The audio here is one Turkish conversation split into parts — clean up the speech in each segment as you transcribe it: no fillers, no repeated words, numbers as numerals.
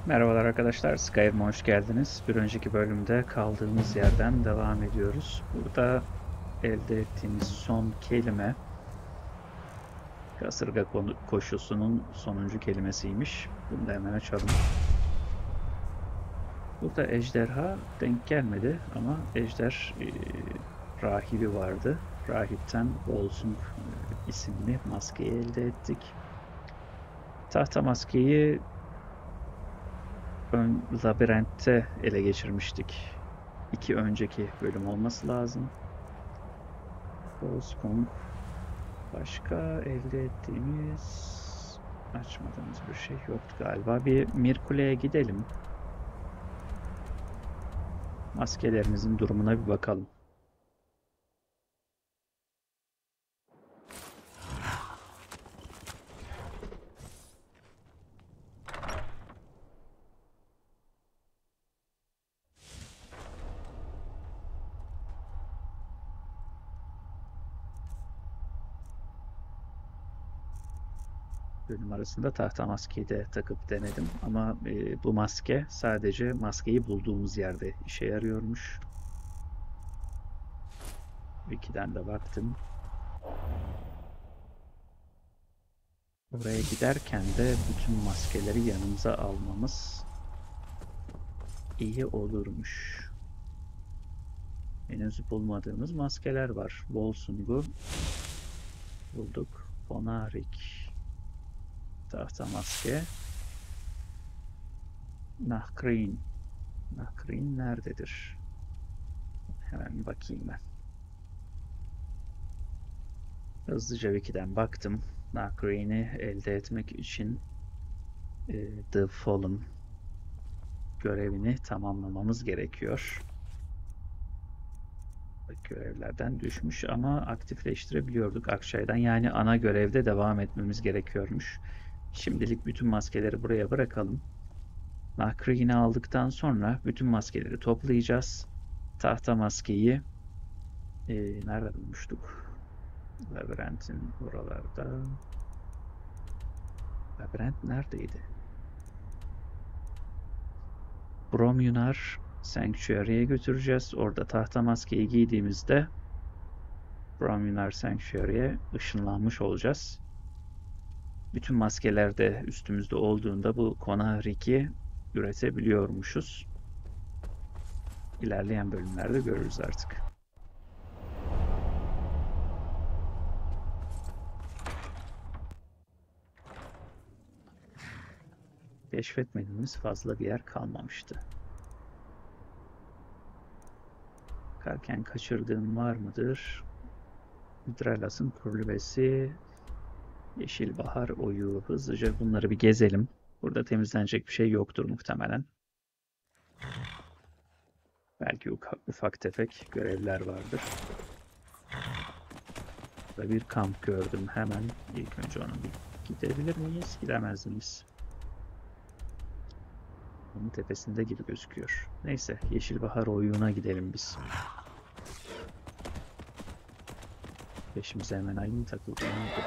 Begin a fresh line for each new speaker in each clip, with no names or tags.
Merhabalar arkadaşlar, Skyrim'e hoş geldiniz. Bir önceki bölümde kaldığımız yerden devam ediyoruz. Burada elde ettiğimiz son kelime kasırga koşusunun sonuncu kelimesiymiş. Bunu da hemen açalım. Burada ejderha denk gelmedi ama ejder rahibi vardı. Rahipten Volsung isimli maskeyi elde ettik. Tahta maskeyi labirentte ele geçirmiştik. İki önceki bölüm olması lazım. Volskong. Başka elde ettiğimiz açmadığımız bir şey yoktu galiba. Bir Mirkule'ye gidelim. Maskelerimizin durumuna bir bakalım. Bölüm arasında tahta maskeyi de takıp denedim. Ama bu maske sadece maskeyi bulduğumuz yerde işe yarıyormuş. Wiki'den de baktım. Oraya giderken de bütün maskeleri yanımıza almamız iyi olurmuş. Henüz bulmadığımız maskeler var. Volsung'u bulduk. Bonarik tahta maske. Nahkrin. Nahkrin nerededir? Hemen bir bakayım ben. Hızlıca Wiki'den baktım. Nahkrin'i elde etmek için The Fallen görevini tamamlamamız gerekiyor. Görevlerden düşmüş ama aktifleştirebiliyorduk Akçay'dan. Yani ana görevde devam etmemiz gerekiyormuş. Şimdilik bütün maskeleri buraya bırakalım. Nahkrin'i aldıktan sonra bütün maskeleri toplayacağız. Tahta maskeyi nerede bulmuştuk? Labirentin oralarda. Labirent neredeydi? Bromyunar Sanctuary'e götüreceğiz. Orada tahta maskeyi giydiğimizde Bromyunar Sanctuary'e ışınlanmış olacağız. Bütün maskeler de üstümüzde olduğunda bu Konarik'i üretebiliyormuşuz. İlerleyen bölümlerde görürüz artık. Keşfetmediğimiz fazla bir yer kalmamıştı. Bakarken kaçırdığım var mıdır? Hydralas'ın kulübesi, Yeşil Bahar Oyu. Hızlıca bunları bir gezelim. Burada temizlenecek bir şey yoktur muhtemelen. Belki ufak tefek görevler vardır. Burada bir kamp gördüm hemen. İlk önce onu bir gidebilir miyiz? Gidemez miyiz? Onun tepesinde gibi gözüküyor. Neyse, Yeşil Bahar Oyu'na gidelim biz. Peşimize hemen ayın takıldı.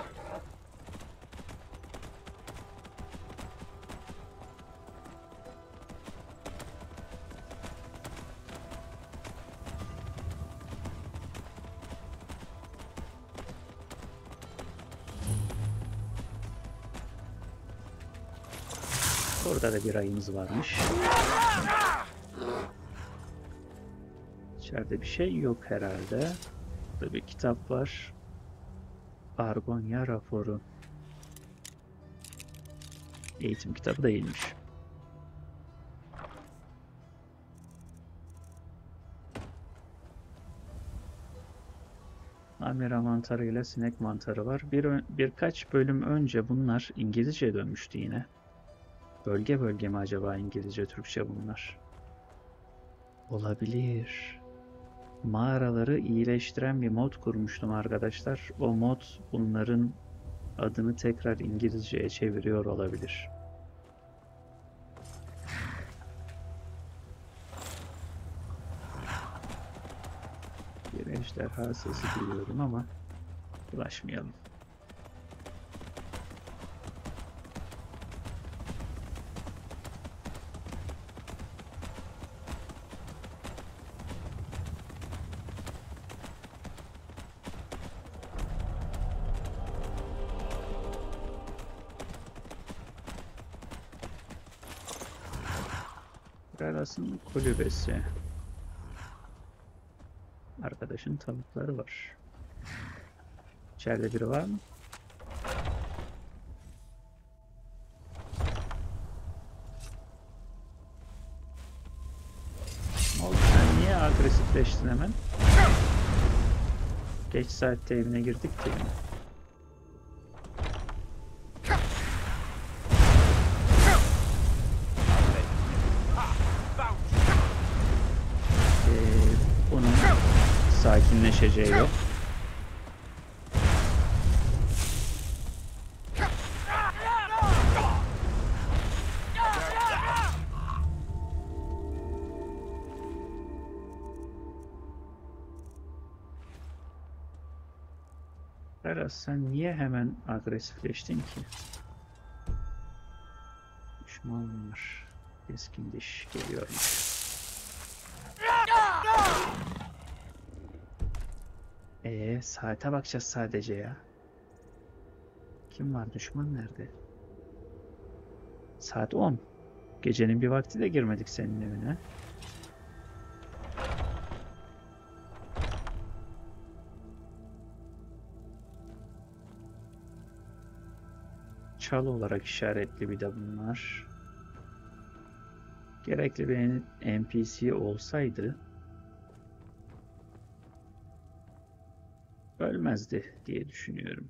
Orada da bir ayımız varmış. İçeride bir şey yok herhalde. Burada bir kitap var. Argonya raporu. Eğitim kitabı değilmiş. Amira mantarı ile sinek mantarı var. Birkaç bölüm önce bunlar İngilizce dönmüştü yine. Bölge bölge mi acaba İngilizce, Türkçe bunlar? Olabilir. Mağaraları iyileştiren bir mod kurmuştum arkadaşlar. O mod bunların adını tekrar İngilizceye çeviriyor olabilir. Bir ejderha sesi duyuyorum ama ulaşmayalım. Kralas'ın kulübesi. Arkadaşın tavukları var. İçeride biri var mı? Oğlum sen niye agresifleştin hemen? Geç saatte evine girdik diye mi? Bunun sakinleşeceği yok. Berat, sen niye hemen agresifleştin ki? Düşman var. Keskin diş geliyormuş. Saate bakacağız sadece ya. Kim var? Düşman nerede? Saat 10. Gecenin bir vakti de girmedik senin evine. Çalı olarak işaretli bir de bunlar. Gerekli bir NPC olsaydı ölmezdi diye düşünüyorum.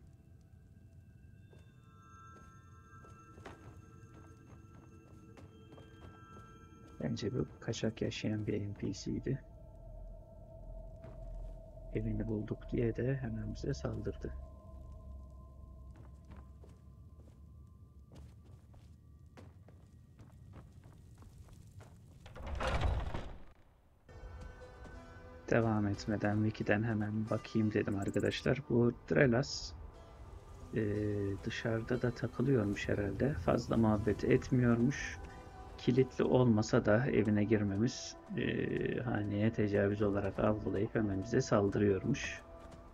Bence bu kaçak yaşayan bir NPC'ydi. Evini bulduk diye de hemen bize saldırdı. Devam etmeden Wiki'den hemen bakayım dedim arkadaşlar. Bu Drelas dışarıda da takılıyormuş herhalde. Fazla muhabbet etmiyormuş. Kilitli olmasa da evine girmemiz haneye tecavüz olarak algılayıp hemen bize saldırıyormuş.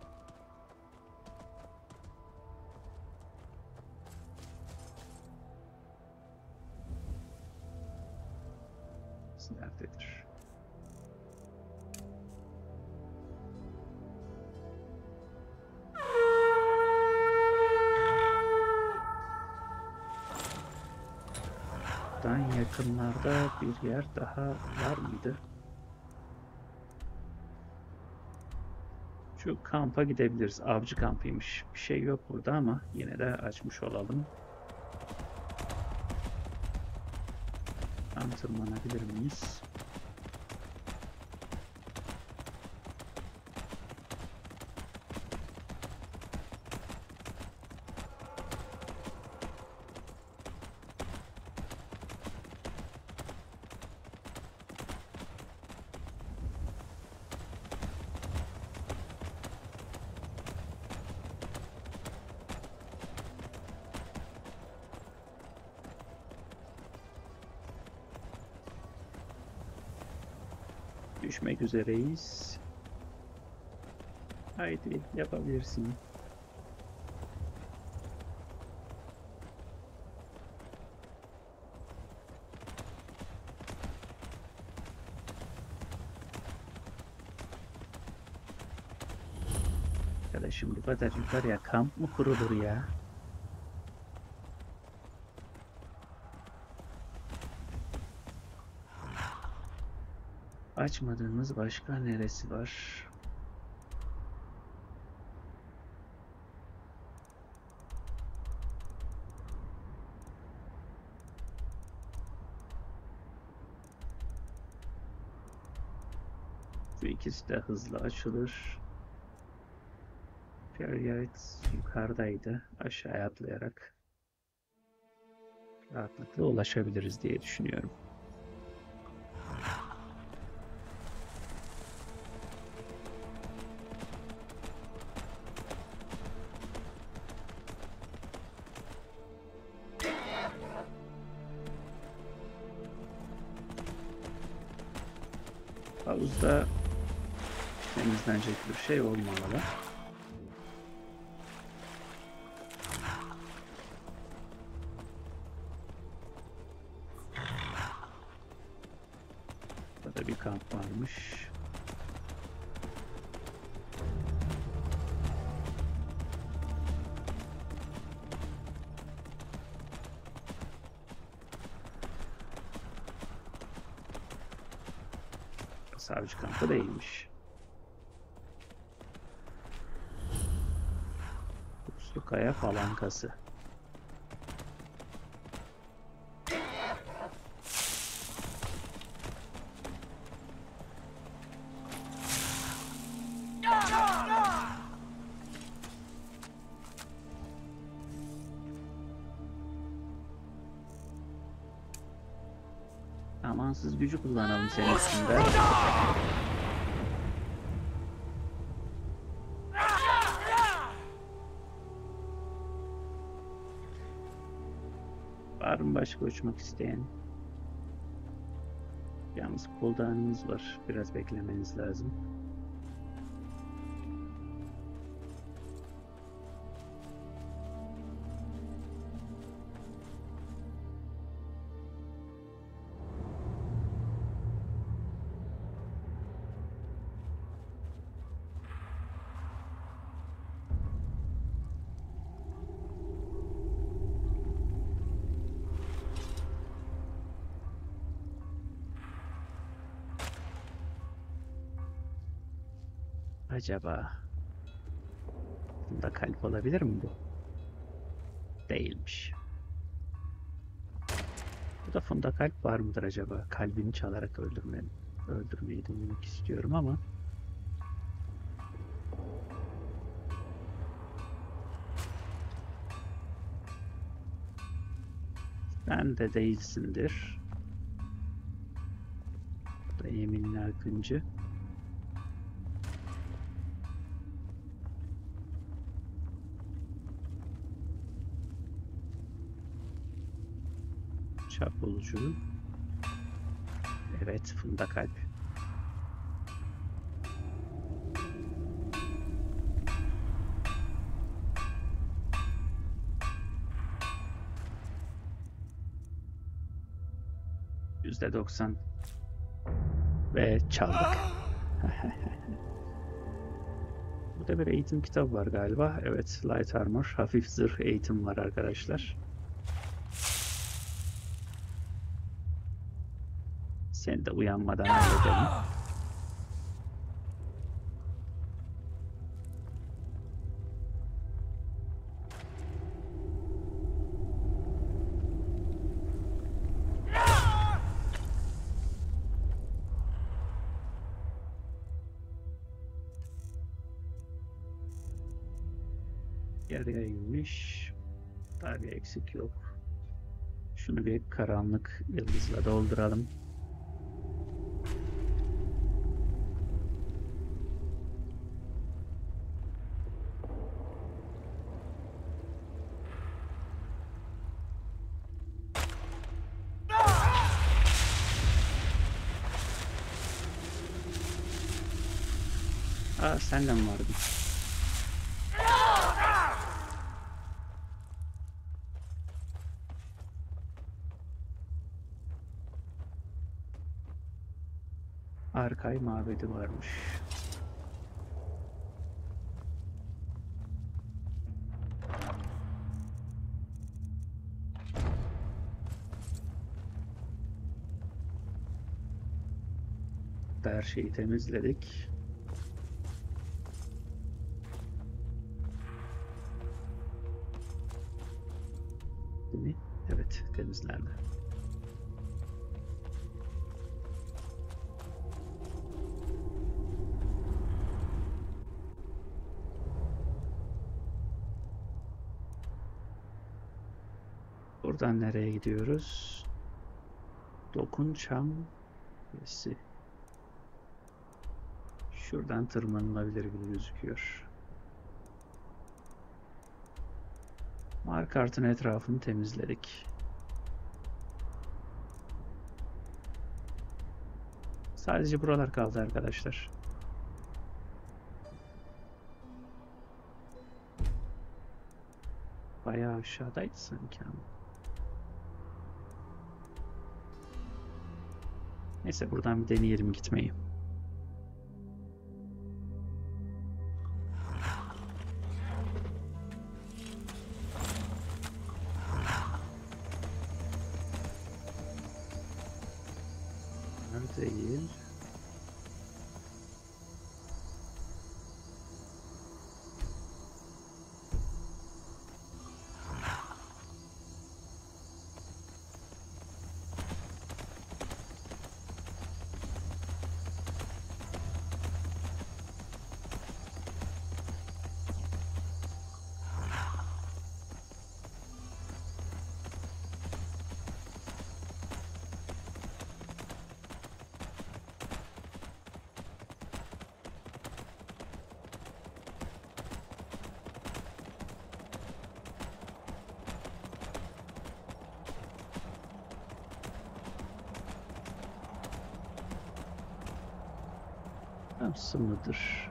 Nerededir? Buradan yakınlarda bir yer daha var mıydı? Şu kampa gidebiliriz. Avcı kampıymış. Bir şey yok burada ama yine de açmış olalım. Tam tırmanabilir miyiz? Düşmek üzereyiz. Haydi yapabilirsin. Arkadaşım bu kadar yukarıya kamp mı kurulur ya? Açmadığımız başka neresi var? Şu ikisi de hızlı açılır. Feryat yukarıdaydı. Aşağıya atlayarak rahatlıkla ulaşabiliriz diye düşünüyorum. Havuzda temizlenecek bir şey olmamalı. Burada bir kamp varmış. Savcı kampı değilmiş. Puslu Kaya Falankası. Amansız gücü kullanalım senin üstünde. Var mı başka uçmak isteyen? Yalnız cooldown'ımız var. Biraz beklemeniz lazım. Acaba bunda kalp olabilir mi bu? Değilmiş. Bu da Funda kalp var mıdır acaba? Kalbini çalarak öldürmeyi denemek istiyorum ama sen de değilsindir. Bu da Yemin'in Akıncı. Çapulcu. Evet, Funda kalp. %90 ve çaldık. Burada bir eğitim kitabı var galiba. Evet, Light Armor, hafif zırh eğitim var arkadaşlar. Seni de uyanmadan halledelim. Yarıya inmiş. Daha bir eksik yok. Şunu bir karanlık yıldızla dolduralım. Aa, senden vardı. Arkay mabedi varmış. Her şeyi temizledik. Değil mi? Evet, temizlendi. Buradan nereye gidiyoruz? Dokunçam Kulesi. Şuradan tırmanılabilir gibi gözüküyor. Markartın etrafını temizledik. Sadece buralar kaldı arkadaşlar. Bayağı aşağıdaydı sanki ama. Neyse buradan bir deneyelim gitmeyi. Değil. Nasıl mıdır?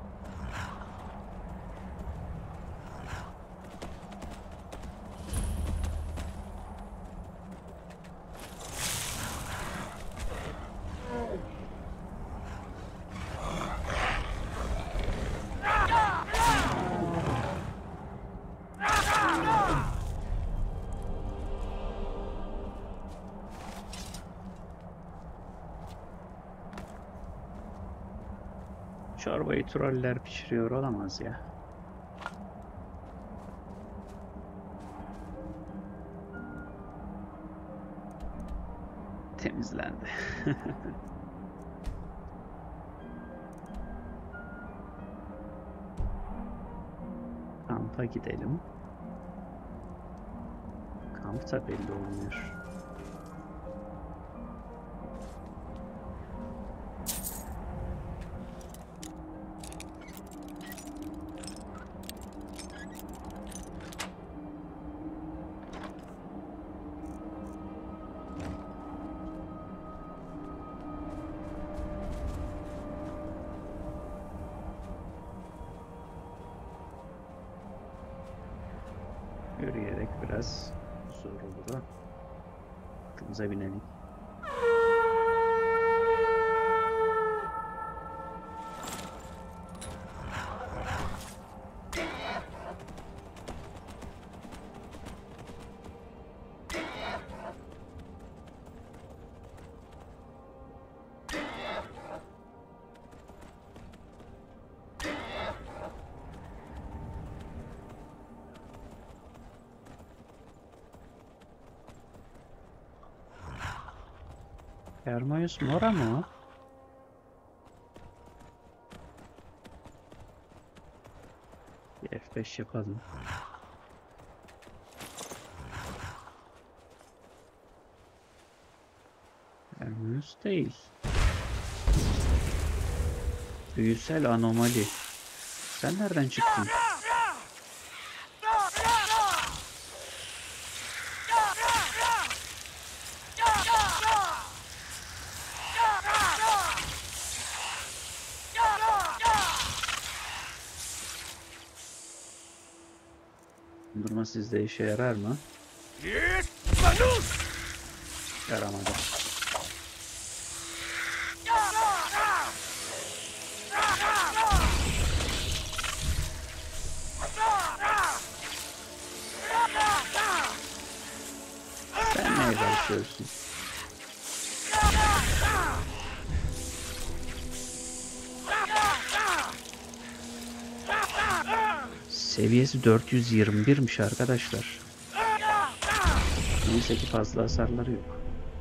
Çorbayı troller pişiriyor olamaz ya. Temizlendi. Kampa gidelim. Kamp da belli olmuyor. Yürüyerek biraz zor olur. Aklımıza binelim. Hermione Mora mı o? Bir F5 yapalım. Hermione değil. Büyüsel anomali. Sen nereden çıktın? Durma sizde işe yarar mı? Yaramadı. Sen neye karışıyorsun? Seviyesi 421'miş arkadaşlar. Neyse ki fazla hasarları yok.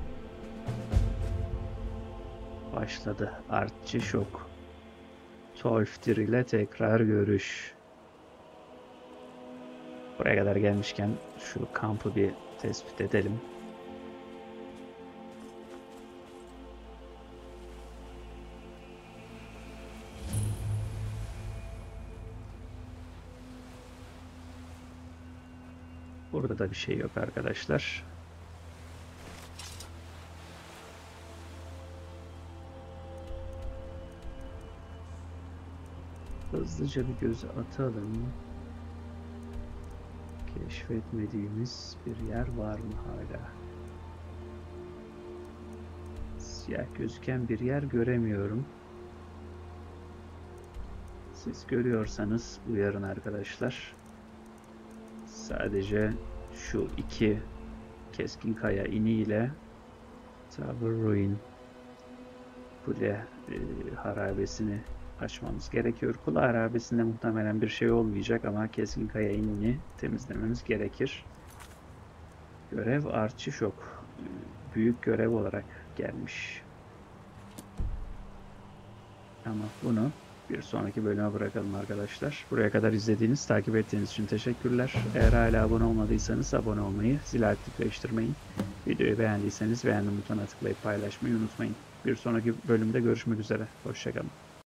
Başladı. Artçı şok. Tolftir ile tekrar görüş. Buraya kadar gelmişken şu kampı bir tespit edelim. Burada da bir şey yok arkadaşlar. Hızlıca bir göz atalım. Keşfetmediğimiz bir yer var mı hala? Siyah gözüken bir yer göremiyorum. Siz görüyorsanız uyarın arkadaşlar. Sadece şu iki keskin kaya iniyle Tower Ruin kule harabesini açmamız gerekiyor. Kule harabesinde muhtemelen bir şey olmayacak ama keskin kaya inini temizlememiz gerekir. Görev Arçı Şok. Büyük görev olarak gelmiş. Ama bunu bir sonraki bölüme bırakalım arkadaşlar. Buraya kadar izlediğiniz, takip ettiğiniz için teşekkürler. Eğer hala abone olmadıysanız abone olmayı, zil aktifleştirmeyi, videoyu beğendiyseniz beğendim butonuna tıklayıp paylaşmayı unutmayın. Bir sonraki bölümde görüşmek üzere. Hoşça kalın.